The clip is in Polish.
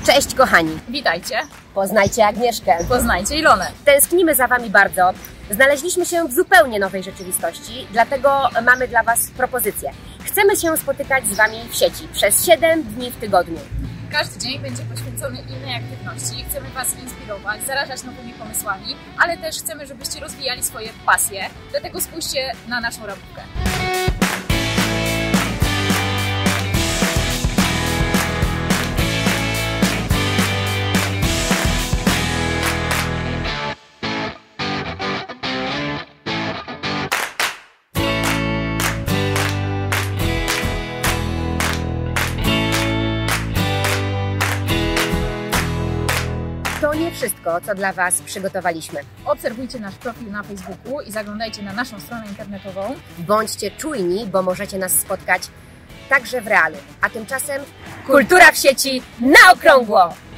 Cześć kochani! Witajcie! Poznajcie Agnieszkę! Poznajcie Ilonę! Tęsknimy za Wami bardzo. Znaleźliśmy się w zupełnie nowej rzeczywistości, dlatego mamy dla Was propozycję. Chcemy się spotykać z Wami w sieci przez 7 dni w tygodniu. Każdy dzień będzie poświęcony innej aktywności. Chcemy Was inspirować, zarażać nowymi pomysłami, ale też chcemy, żebyście rozwijali swoje pasje. Dlatego spójrzcie na naszą ramówkę. To nie wszystko, co dla Was przygotowaliśmy. Obserwujcie nasz profil na Facebooku i zaglądajcie na naszą stronę internetową. Bądźcie czujni, bo możecie nas spotkać także w realu. A tymczasem kultura w sieci na okrągło!